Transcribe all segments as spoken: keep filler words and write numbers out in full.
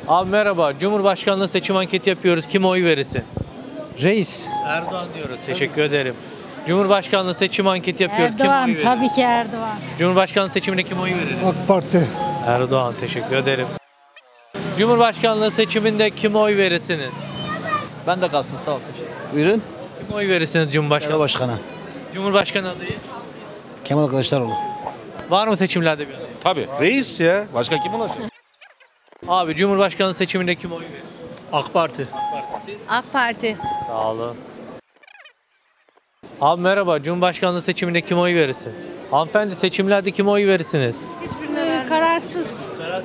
Abi merhaba. Cumhurbaşkanlığı seçim anketi yapıyoruz. Kime oy verirsin? Reis. Erdoğan diyoruz. Teşekkür ederim. Cumhurbaşkanlığı seçim anketi yapıyoruz. Erdoğan, Kime oy verir? tabii ki Erdoğan. Cumhurbaşkanlığı seçiminde kim oy verir? AK Parti. Erdoğan. Teşekkür ederim. Cumhurbaşkanlığı seçiminde kime oy verirsiniz? Ben de kalsın sağ ol. Buyurun. Kime oy verirsiniz Cumhurbaşkanı? Başkan'a. Cumhurbaşkanı adayı. Kemal Kılıçdaroğlu. Var mı seçimlerde bir aday? Tabii. Reis ya. Başka kim olacak? Abi Cumhurbaşkanlığı seçiminde kim oy verir? AK Parti. AK Parti. Sağ olun. Abi merhaba. Cumhurbaşkanlığı seçiminde kim oy verirsin? Hanımefendi seçimlerde kime oy verirsiniz? Hiçbirine kararsız.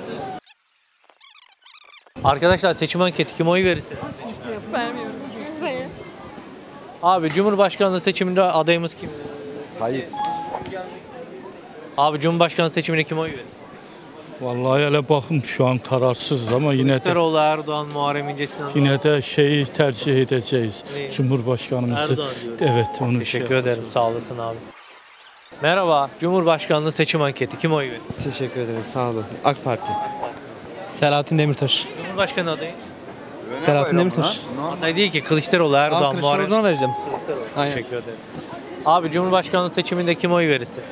Arkadaşlar seçim anketi kime oy verirsin? Vermiyorum kimseye. Abi Cumhurbaşkanlığı seçiminde adayımız kim? Hayır. Abi Cumhurbaşkanlığı seçiminde kime oy verir? Vallahi hele bakın şu an kararsızız ama yine de Kılıçdaroğlu, Erdoğan, Muharrem İnce, Sinan Oğan. yine de şeyi tercih edeceğiz. Neyi? Cumhurbaşkanımızı. Erdoğan diyorum. Evet onu Teşekkür şey ederim. Sağ olasın abi. Merhaba. Cumhurbaşkanlığı seçim anketi kime oy verir? Teşekkür ederim. Sağ olun. AK Parti. Selahattin Demirtaş. Cumhurbaşkanı adayı. Selahattin Demirtaş. Aday değil ki Kılıçdaroğlu, Erdoğan, Muharrem. Kılıçdaroğlu'na vereceğim. Kılıçdaroğlu. Aynen. Teşekkür ederim. Abi Cumhurbaşkanlığı seçiminde kime oy verirsin?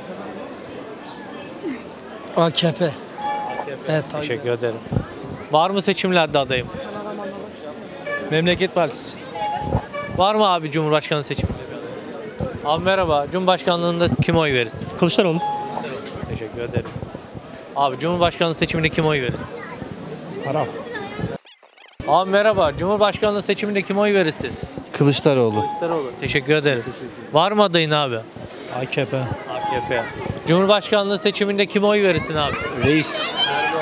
A K P. Evet, Teşekkür ederim. Var mı seçimlerde adayım? Memleket Partisi. Var mı abi Cumhurbaşkanlığı seçiminde bir adayım? Abi merhaba. Cumhurbaşkanlığında kime oy verirsin? Kılıçdaroğlu. Teşekkür ederim. Abi Cumhurbaşkanlığı seçiminde kime oy verir? Arap. Abi merhaba. Cumhurbaşkanlığı seçiminde kime oy verirsin? Kılıçdaroğlu. Kılıçdaroğlu. Teşekkür ederim. Var mı adayın abi? A K P. A K P. Cumhurbaşkanlığı seçiminde kime oy verirsin abi? Reis.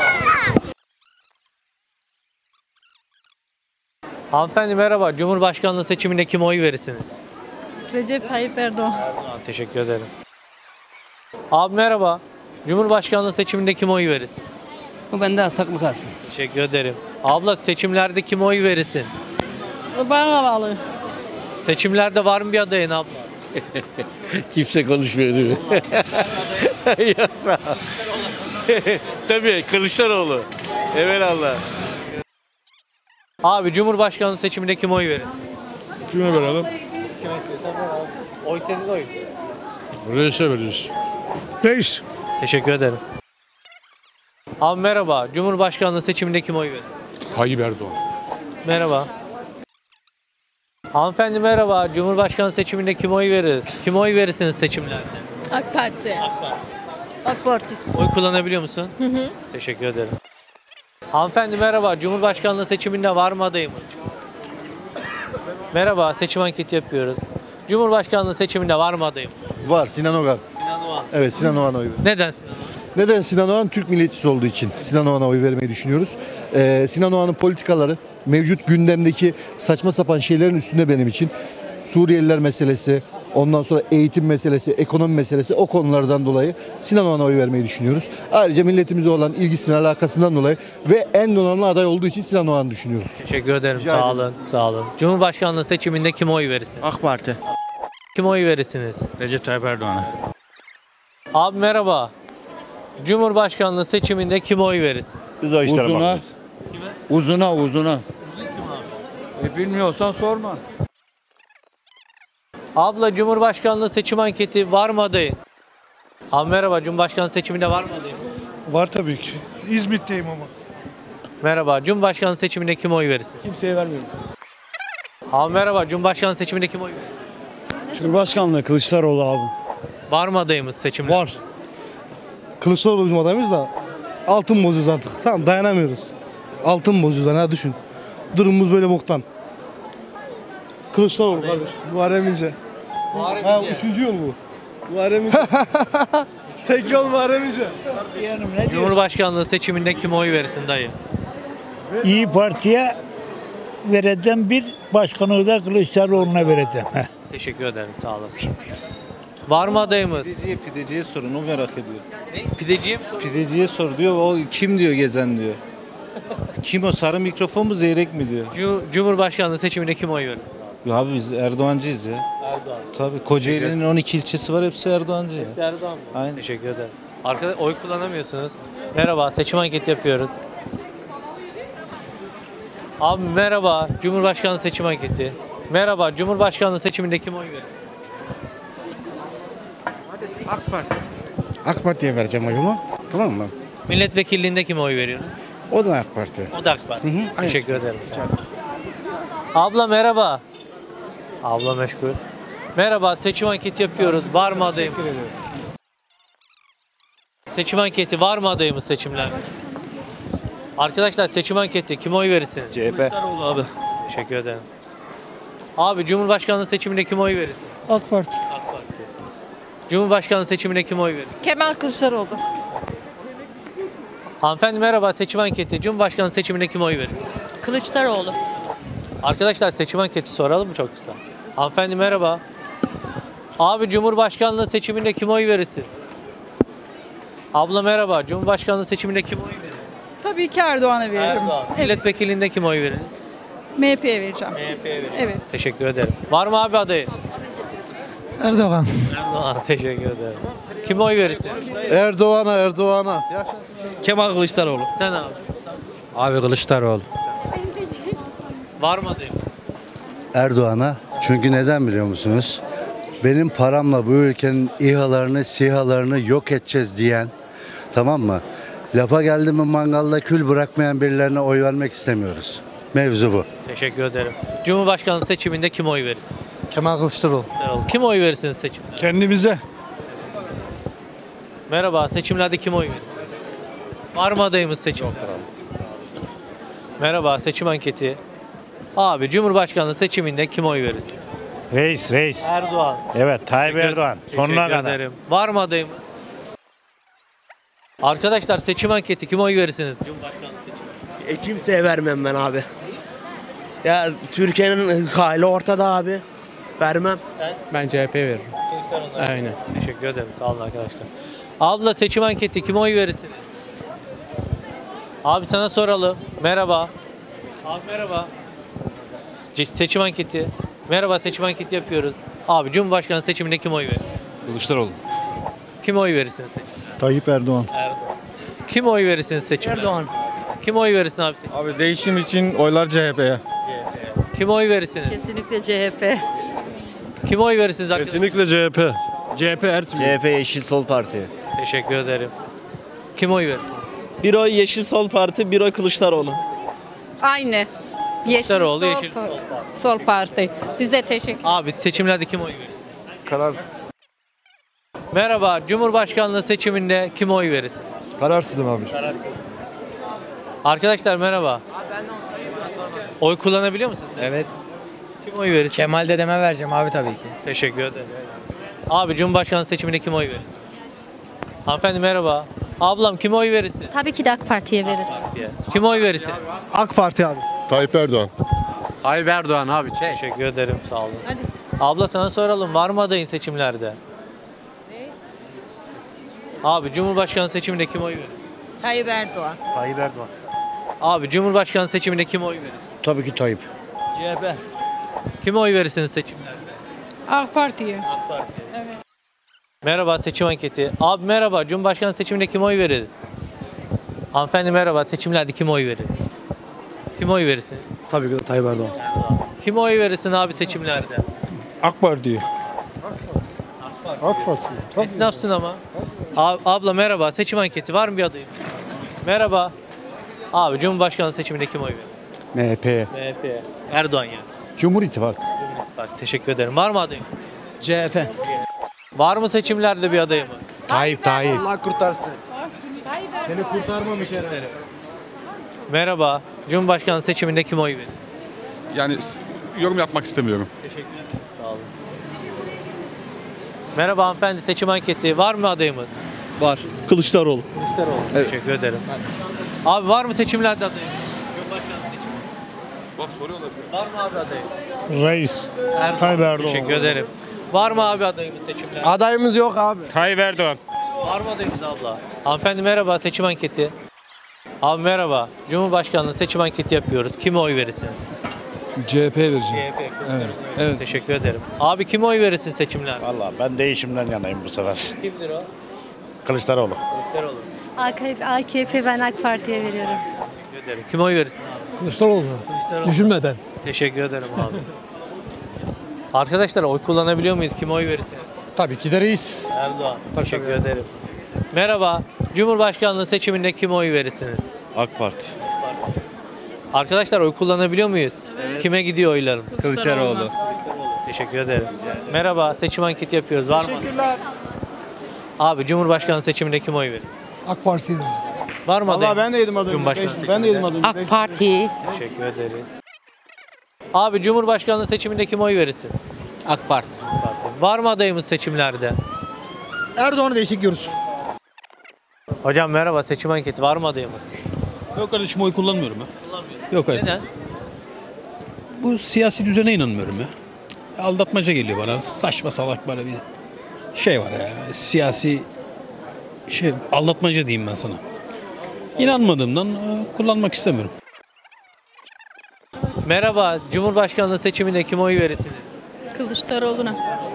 Hanımefendi merhaba. Cumhurbaşkanlığı seçiminde kime oy verirsiniz? Recep Tayyip Erdoğan. Erdoğan. Teşekkür ederim. Abi merhaba. Cumhurbaşkanlığı seçiminde kime oy verirsin? Bu bende saklı kalsın. Teşekkür ederim. Abla seçimlerde kime oy verirsin? Bana bağlı. Seçimlerde var mı bir adayın abla? Kimse konuşmuyor değil mi? Ya sağ ol. Tabii Kılıçdaroğlu. Evelallah. Abi Cumhurbaşkanlığı seçiminde kime oy verir? Kime verelim? Kime istiyorsan ver abi. Oy senin oyun. Reis'e veririz. Reis. Teşekkür ederim. Abi merhaba. Cumhurbaşkanlığı seçiminde kime oy verir? Tayyip Erdoğan. Merhaba. Hanımefendi merhaba. Cumhurbaşkanı seçiminde kime oy verir? Kime oy verirsiniz seçimlerde? AK Parti. AK Parti. AK Parti. Oy kullanabiliyor musun? Hı hı. Teşekkür ederim. Hanımefendi merhaba. Cumhurbaşkanlığı seçiminde var mı adayımız? Merhaba. Seçim anketi yapıyoruz. Cumhurbaşkanlığı seçiminde var mı adayım? Var Sinan Ogan. Sinan Oğan. Evet Sinan Oğan'a oy veriyorum. Neden Sinan Oğan? Neden Sinan Oğan? Türk milliyetçisi olduğu için Sinan Oğan'a oy vermeyi düşünüyoruz. Ee, Sinan Oğan'ın politikaları mevcut gündemdeki saçma sapan şeylerin üstünde benim için. Suriyeliler meselesi, ondan sonra eğitim meselesi, ekonomi meselesi o konulardan dolayı Sinan Oğan'a oy vermeyi düşünüyoruz. Ayrıca milletimize olan ilgisine, alakasından dolayı ve en donanımlı aday olduğu için Sinan Oğan'ı düşünüyoruz. Teşekkür ederim. Rica Sağ ederim. olun. Sağ olun. Cumhurbaşkanlığı seçiminde kime oy verirsiniz? AK Parti. Kime oy verirsiniz? Recep Tayyip Erdoğan'a. Abi merhaba. Cumhurbaşkanlığı seçiminde kime oy verirsin? Biz o işlere Uzuna. bakıyoruz. Uzuna uzuna. E, bilmiyorsan sorma. Abla Cumhurbaşkanlığı seçim anketi var mı adayın? Abi merhaba. Cumhurbaşkanlığı seçiminde var mı adayın? Var tabii ki. İzmit'teyim ama. Merhaba. Cumhurbaşkanlığı seçiminde kime oy verirsin? Kimseye vermiyorum. Abi merhaba. Cumhurbaşkanlığı seçiminde kime oy verirsin? Cumhurbaşkanlığı Kılıçdaroğlu abi. Var mı adayımız seçimde? Var. Kılıçdaroğlu bizim adayımız da altın bozuyoruz artık. Tamam dayanamıyoruz. Altın bozuyoruz hani düşün. Durumumuz böyle boktan. Kılıçdaroğlu kardeş. Muharrem İnce. Muharrem Ha İnce. üçüncü yol bu. Muharrem İnce. Tek yol Muharrem İnce. Cumhurbaşkanlığı seçiminde kime oy verirsin dayı? İyi Parti'ye vereceğim, bir başkanı da Kılıçdaroğlu'na vereceğim. Heh. Teşekkür ederim. Sağ olasın. Var mı adayımız? Pideciye, pideciye sorun, o merak ediyor. Ne? Pideciye mi soruyorsun? Pideciye sor diyor, o kim diyor gezen diyor. Kim o, sarı mikrofon mu zeyrek mi diyor. Cu- Cumhurbaşkanlığı seçiminde kime oy verirsin? Ya abi biz Erdoğancıyız ya. Erdoğan. Tabii Kocaeli'nin on iki ilçesi var, hepsi Erdoğancı ya. Erdoğan mı? Aynen. Teşekkür ederim. Arkada oy kullanamıyorsunuz. Merhaba. Seçim anketi yapıyoruz. Abi merhaba, Cumhurbaşkanlığı seçim anketi. Merhaba, Cumhurbaşkanlığı seçiminde kim oy verir? AK Parti. AK Parti'ye vereceğim oyumu. Tamam mı? Milletvekilliğinde kim oy veriyor? O da AK Parti. O da AK Parti. Hı hı, aynı Teşekkür şey. ederim. Abla merhaba. Abla meşgul. Merhaba, seçim anketi yapıyoruz. Var mı adayım? Seçim anketi var mı adayımız seçimler? Arkadaşlar seçim anketi kime oy verirsiniz? C H P. Kılıçdaroğlu abi. Teşekkür ederim. Abi Cumhurbaşkanlığı seçiminde kime oy verir? AK Parti. AK Parti. Cumhurbaşkanlığı seçiminde kime oy verir? Kemal Kılıçdaroğlu. Hanımefendi merhaba, seçim anketi. Cumhurbaşkanlığı seçiminde kime oy verir? Kılıçdaroğlu. Arkadaşlar seçim anketi soralım mı çok kısa? Hanımefendi merhaba. Abi Cumhurbaşkanlığı seçiminde kime oy verirsin? Abla merhaba. Cumhurbaşkanlığı seçiminde kime oy verir? Tabii ki Erdoğan'a veririm. Erdoğan. Milletvekilliğinde kime oy verir? M H P'ye vereceğim. M H P'ye verir. Evet. Teşekkür ederim. Var mı abi adayı? Erdoğan. Erdoğan. Teşekkür ederim. Kime oy verirsin? Erdoğan'a Erdoğan'a. Kemal Kılıçdaroğlu. Sen abi. Abi Kılıçdaroğlu. Var mı adayım? Erdoğan'a. Çünkü neden biliyor musunuz? Benim paramla bu ülkenin İHA'larını, SİHA'larını yok edeceğiz diyen, tamam mı? Lafa geldi mi mangalda kül bırakmayan birilerine oy vermek istemiyoruz. Mevzu bu. Teşekkür ederim. Cumhurbaşkanlığı seçiminde kime oy verir? Kemal Kılıçdaroğlu. Kim oy verirsiniz seçimde? Kendimize. Merhaba, seçimlerde kim oy verir? Var mı adayımız seçimde? Merhaba, seçim anketi. Abi Cumhurbaşkanlığı seçiminde kim oy verir? Reis, reis. Erdoğan. Evet, Tayyip Teşekkür- Erdoğan. Sonuna teşekkür kadar. ederim. Var mı adayımız? Arkadaşlar seçim anketi kim oy verirsiniz? Cumhurbaşkanlığı seçiminde. E kimseye vermem ben abi. Ya Türkiye'nin hali ortada abi. Vermem. Ben C H P veririm. Kılıçdaroğlu'na. Aynen. Teşekkür ederim. Sağ olun arkadaşlar. Abla seçim anketi kime oy verirsiniz? Abi sana soralım. Merhaba. Abi merhaba. Ce- Seçim anketi. Merhaba, seçim anketi yapıyoruz. Abi Cumhurbaşkanı seçiminde kim oy verir? Kılıçdaroğlu. Kim oy verirsiniz seçimde? Tayyip Erdoğan. Erdoğan. Kim oy verirsiniz seçimde? Erdoğan. Kim oy verirsin abi seçimde? Abi değişim için oylar C H P'ye. Kim oy verirsiniz? Kesinlikle C H P. Kim oy verirsiniz arkadaşlar? Kesinlikle C H P. C H P her türlü. C H P Yeşil Sol Parti. Teşekkür ederim. Kim oy verir? Bir oy Yeşil Sol Parti, bir oy Kılıçdaroğlu. Aynı. Yeşil Kılıçdaroğlu, sol, Yeşil Sol pa- Parti. sol parti. Biz de teşekkür Abi seçimlerde kim oy verir? Karar. Merhaba, Cumhurbaşkanlığı seçiminde kim oy verir? Kararsızım abi. Arkadaşlar merhaba. Oy kullanabiliyor musunuz? Evet. Kim oy verir? Kemal dedeme vereceğim abi tabii ki. Teşekkür ederim. Abi Cumhurbaşkanlığı seçiminde kim oy verir? Hanımefendi merhaba. Ablam kim oy verirsin? Tabii ki de AK Parti'ye veririm. Kim oy verirsin? AK Parti abi. Tayyip Erdoğan. Tayyip Erdoğan abi. Teşekkür ederim, sağ olun. Abla sana soralım, var mı adayın seçimlerde? Abi Cumhurbaşkanlığı seçiminde kim oy verir? Tayyip Erdoğan. Tayyip Erdoğan. Abi Cumhurbaşkanlığı seçiminde kim oy verir? Tabii ki Tayyip. C H P. Kime oy verirsiniz seçimlerde? AK Parti'ye. AK Parti. Evet. Merhaba, seçim anketi. Abi merhaba, Cumhurbaşkanı seçiminde kim oy veririz? Hanımefendi merhaba, seçimlerde kim oy verir? Kim oy verirsin? Tabii ki de Tayyip Erdoğan. Kim oy verirsin abi seçimlerde? AK Parti'ye. AK Parti. Esnafsın ama. Ab- abla merhaba, seçim anketi var mı bir adayım? Merhaba. Abi Cumhurbaşkanı seçiminde kim oy verir? M H P'ye. M H P. Erdoğan yani. Cumhur İttifakı. Bak teşekkür ederim. Var mı adayım? C H P. Var mı seçimlerde bir adayım? Tayyip, Tayyip. Allah kurtarsın. Seni kurtarmamış herhalde. Merhaba. Cumhurbaşkanı seçiminde kim oy verir? Yani yorum yapmak istemiyorum. Teşekkür ederim. Sağ olun. Merhaba hanımefendi, seçim anketi. Var mı adayımız? Var. Kılıçdaroğlu. Kılıçdaroğlu. Teşekkür ederim. Abi var mı seçimlerde adayım? Cumhurbaşkanı seçimi. Bak soruyorlar. Var mı abi adayım? Reis. Erdoğan. Tayyip Erdoğan. Teşekkür ederim. Var mı abi adayımız seçimlerde? Adayımız yok abi. Tayyip Erdoğan. Var mı adayımız abla? Hanımefendi merhaba, seçim anketi. Abi merhaba. Cumhurbaşkanlığı seçim anketi yapıyoruz. Kime oy verirsin? C H P vereceğim. C H P. Evet, evet. Teşekkür ederim. Abi kime oy verirsin seçimlerde? Valla ben değişimden yanayım bu sefer. Kimdir o? Kılıçdaroğlu. Kılıçdaroğlu. A K P ben AK Parti'ye veriyorum. Teşekkür ederim. Kime oy verirsin? Kılıçdaroğlu. Kılıçdaroğlu. Düşünmeden. Teşekkür ederim abi. Arkadaşlar oy kullanabiliyor muyuz? Kime oy verirsiniz? Tabii ki de reis. Erdoğan. Teşekkür ederim. Merhaba. Cumhurbaşkanlığı seçiminde kime oy verirsiniz? AK Parti. Arkadaşlar oy kullanabiliyor muyuz? Kime gidiyor oylarım? Kılıçdaroğlu. Teşekkür ederim. Merhaba. Seçim anketi yapıyoruz. Var mı? Teşekkürler. Abi Cumhurbaşkanlığı seçiminde kime oy verir? AK Parti'dir. Var mı adayım? ben de yedim adayı. Cumhurbaşkanlığı Ben de yedim seçiminde. adayı. AK Parti. Teşekkür ederim. Abi Cumhurbaşkanlığı seçiminde kime oy verirsin? AK Parti. Parti. Var mı adayımız seçimlerde? Erdoğan'ı destekliyoruz. Hocam merhaba. Seçim anketi var mı adayımız? Yok kardeşim oy kullanmıyorum ya. Yok hayır. Neden? Bu siyasi düzene inanmıyorum ya. Aldatmaca geliyor bana. Saçma salak böyle bir şey var ya. Siyasi şey aldatmaca diyeyim ben sana. İnanmadığımdan e, kullanmak istemiyorum. Merhaba. Cumhurbaşkanlığı seçiminde kime oy verirsiniz? Kılıçdaroğlu'na.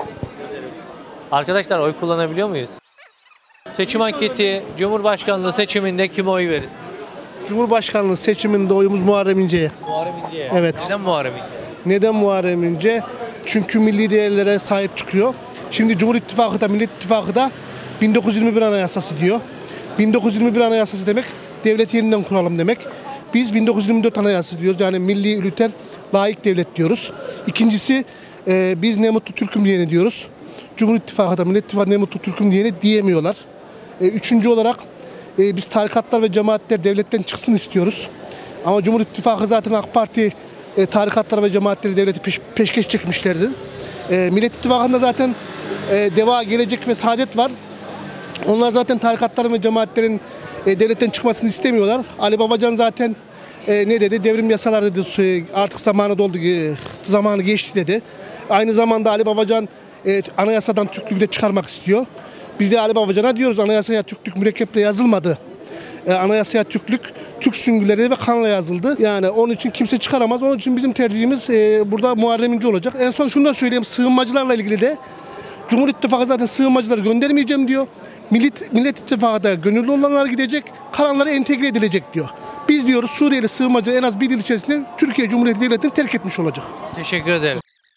Arkadaşlar oy kullanabiliyor muyuz? Seçim anketi Cumhurbaşkanlığı seçiminde kime oy verir? Cumhurbaşkanlığı seçiminde oyumuz Muharrem İnce'ye. Muharrem İnce'ye. Evet. Neden Muharrem İnce? Neden Muharrem İnce? Çünkü milli değerlere sahip çıkıyor. Şimdi Cumhur İttifakı da Millet İttifakı da bin dokuz yüz yirmi bir Anayasası diyor. bin dokuz yüz yirmi bir Anayasası demek devleti yeniden kuralım demek. Biz bin dokuz yüz yirmi dört Anayasası diyoruz. Yani milli, üniter, layık devlet diyoruz. İkincisi e, biz ne mutlu Türk'üm diyeni diyoruz. Cumhur İttifakı da Millet İttifakı ne mutlu Türk'üm diyeni diyemiyorlar. E, üçüncü olarak e, biz tarikatlar ve cemaatler devletten çıksın istiyoruz. Ama Cumhur İttifakı zaten AK Parti e, tarikatlar ve cemaatleri devleti peş, peşkeş çekmişlerdi. E, Millet İttifakı'nda zaten e, Deva, Gelecek ve Saadet var. Onlar zaten tarikatların ve cemaatlerin e, devletten çıkmasını istemiyorlar. Ali Babacan zaten e, ne dedi? Devrim yasaları dedi. Artık zamanı doldu, e, zamanı geçti dedi. Aynı zamanda Ali Babacan e, anayasadan Türklüğü de çıkarmak istiyor. Biz de Ali Babacan'a diyoruz anayasaya Türklük mürekkeple yazılmadı. E, anayasaya Türklük, Türk süngüleri ve kanla yazıldı. Yani onun için kimse çıkaramaz. Onun için bizim tercihimiz e, burada Muharrem İnce olacak. En son şunu da söyleyeyim. Sığınmacılarla ilgili de Cumhur İttifakı zaten sığınmacıları göndermeyeceğim diyor. Millet, Millet İttifakı da gönüllü olanlar gidecek, kalanları entegre edilecek diyor. Biz diyoruz Suriyeli sığınmacı en az bir yıl içerisinde Türkiye Cumhuriyeti Devleti'ni terk etmiş olacak. Teşekkür ederim.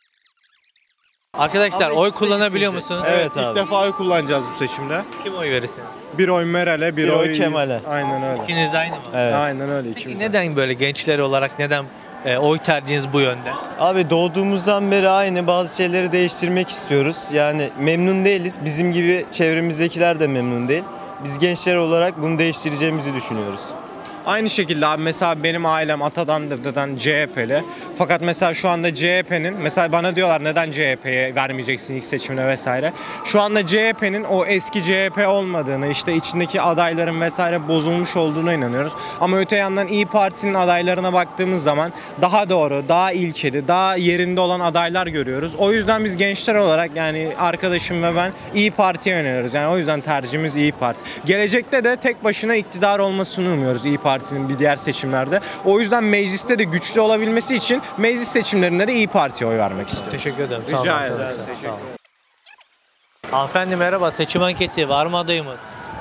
Arkadaşlar oy kullanabiliyor musunuz? Evet abi. İlk defa oy kullanacağız bu seçimde. Kim oy verirsiniz? Bir oy Meral'e, bir, Bir oy oy Kemal'e. Aynen öyle. İkiniz de aynı mı? Evet. Aynen öyle. Peki ikimiz. neden böyle gençler olarak neden e, oy tercihiniz bu yönde? Abi doğduğumuzdan beri aynı bazı şeyleri değiştirmek istiyoruz. Yani memnun değiliz. Bizim gibi çevremizdekiler de memnun değil. Biz gençler olarak bunu değiştireceğimizi düşünüyoruz. Aynı şekilde abi mesela benim ailem atadan dededen C H P'li. Fakat mesela şu anda C H P'nin mesela bana diyorlar neden C H P'ye vermeyeceksin ilk seçimde vesaire. Şu anda C H P'nin o eski C H P olmadığını işte içindeki adayların vesaire bozulmuş olduğuna inanıyoruz. Ama öte yandan İYİ Parti'nin adaylarına baktığımız zaman daha doğru, daha ilkeli, daha yerinde olan adaylar görüyoruz. O yüzden biz gençler olarak yani arkadaşım ve ben İYİ Parti'ye yöneliyoruz. Yani o yüzden tercihimiz İYİ Parti. Gelecekte de tek başına iktidar olmasını umuyoruz İYİ Parti. Parti'nin bir diğer seçimlerde. O yüzden mecliste de güçlü olabilmesi için meclis seçimlerinde de İYİ Parti'ye oy vermek istiyorum. Teşekkür ederim. Sağ olun Rica arkadaşlar. ederim. Sağ olun. Hanımefendi merhaba. Seçim anketi var mı adayımız?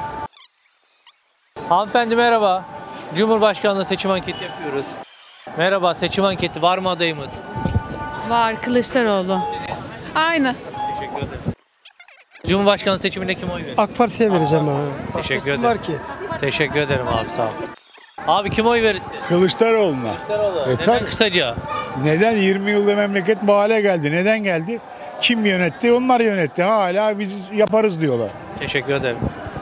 Hanımefendi merhaba. Cumhurbaşkanlığı seçim anketi yapıyoruz. Merhaba. Seçim anketi var mı adayımız? Var Kılıçdaroğlu. Aynı. Teşekkür ederim. Cumhurbaşkanlığı seçiminde kim oy verir? AK Parti'ye vereceğim abi. Teşekkür ederim. Var ki. Teşekkür ederim abi sağ ol. Abi kim oy verir? Kılıçdaroğlu'na. Kılıçdaroğlu. Neden tabii. kısaca? Neden yirmi yılda memleket bu hale geldi? Neden geldi? Kim yönetti? Onlar yönetti. Hala biz yaparız diyorlar. Teşekkür ederim.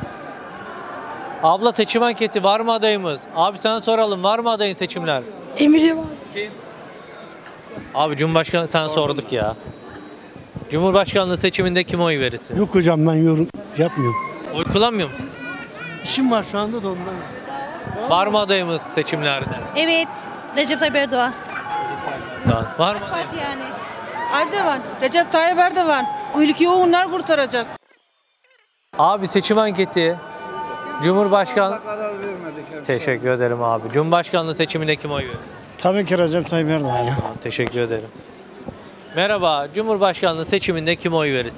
Abla seçim anketi var mı adayımız? Abi sana soralım var mı adayın seçimler? Emiri var. Kim? Abi Cumhurbaşkanı sana sorduk ya. Cumhurbaşkanlığı seçiminde kim oy verirsin? Yok hocam ben yorum yapmıyorum. Oy kullanmıyor musun? İşim var şu anda da ondan. Var mı adayımız seçimlerde? Evet. Recep Tayyip Erdoğan. Var mı adayımız? Parti yani. Erdoğan, Recep Tayyip Erdoğan. Bu ülkeyi onlar kurtaracak. Abi seçim anketi. Cumhurbaşkanı... Teşekkür ederim abi. Cumhurbaşkanlığı seçiminde kim oy verir? Tabii ki Recep Tayyip Erdoğan ya. Tamam, teşekkür ederim. Merhaba. Cumhurbaşkanlığı seçiminde kim oy verirsin?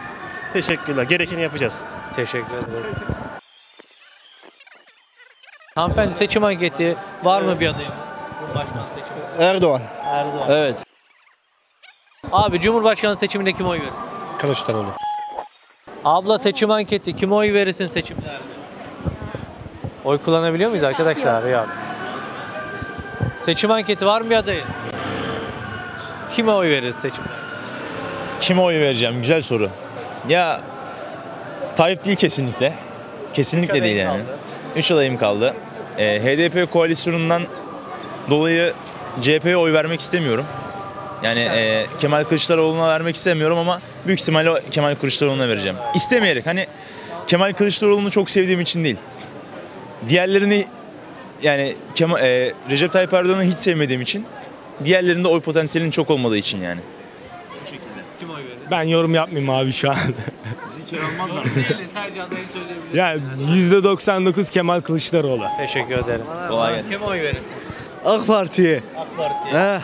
Teşekkürler. Gerekeni yapacağız. Teşekkür ederim. Hanımefendi seçim anketi var mı bir adayım? Cumhurbaşkanı seçimi. Erdoğan. Erdoğan. Evet. Abi Cumhurbaşkanı seçiminde kim oy verir? Kılıçdaroğlu. Abla seçim anketi kime oy verirsin seçimlerde? Oy kullanabiliyor muyuz arkadaşlar? Yok. Seçim anketi var mı bir adayın? Kime oy veririz seçimlerde? Kime oy vereceğim? Güzel soru. Ya Tayyip değil kesinlikle. Kesinlikle Üç değil adayım yani. kaldı. Üç adayım kaldı. Ee, H D P koalisyonundan dolayı C H P'ye oy vermek istemiyorum. Yani e, Kemal Kılıçdaroğlu'na vermek istemiyorum ama büyük ihtimalle Kemal Kılıçdaroğlu'na vereceğim. İstemeyerek hani Kemal Kılıçdaroğlu'nu çok sevdiğim için değil. Diğerlerini yani Kemal, e, Recep Tayyip Erdoğan'ı hiç sevmediğim için, diğerlerinde oy potansiyelinin çok olmadığı için yani. Bu şekilde. Kim oy verir? Ben yorum yapmayayım abi şu an. Bizi içeri almazlar mı? Tercih adayı söyleyebiliriz. Ya yüzde doksan dokuz Kemal Kılıçdaroğlu. Teşekkür ederim. Kolay gelsin. Kime oy verir? AK Parti'ye. AK Parti'ye.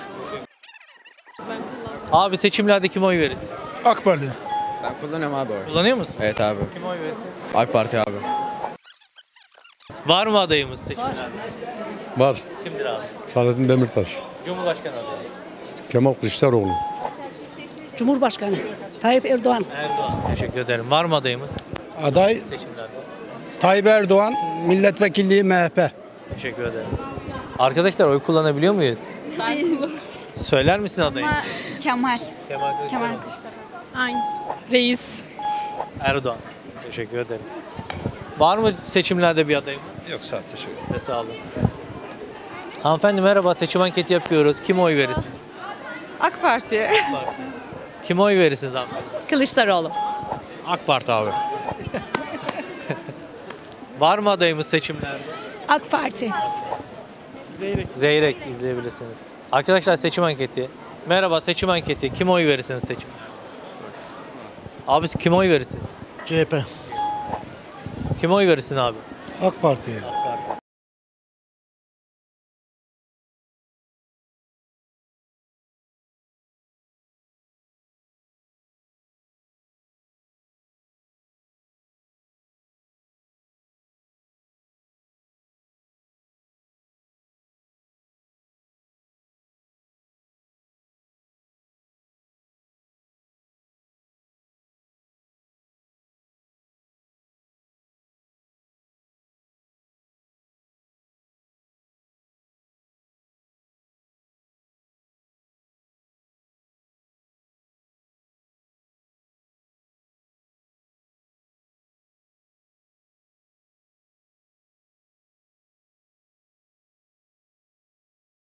Abi seçimlerde kime oy verir? AK Parti. Ben kullanıyorum abi oy. Kullanıyor musun? Evet abi. Kime oy verir? AK Parti abi. Var mı adayımız seçimlerde? Var. Kimdir abi? Selahattin Demirtaş. Cumhurbaşkanı adayı. Kemal Kılıçdaroğlu. Cumhurbaşkanı Tayyip Erdoğan. Erdoğan. Teşekkür ederim. Var mı adayımız Aday seçimlerde? Tayyip Erdoğan, milletvekilliği M H P. Teşekkür ederim. Arkadaşlar oy kullanabiliyor muyuz? Söyler misin adayı? Kemal. Kemal Kılıçdaroğlu. Aynı. Reis. Erdoğan. Teşekkür ederim. Var mı seçimlerde bir adayımız? Yok sağ ol, teşekkür ederim. Sağ olun. Hanımefendi merhaba. Seçim anketi yapıyoruz. Kim oy verirsin? AK Parti. Kim oy verirsiniz hanımefendi? Kılıçdaroğlu. AK Parti abi. Var mı adayımız seçimlerde? AK Parti. Zeyrek. Zeyrek izleyebilirsiniz. Arkadaşlar seçim anketi. Merhaba seçim anketi. Kim oy verirsiniz seçimlerde? Abi kim oy verirsin? C H P. Kim oy verirsin abi? AK Parti'ye.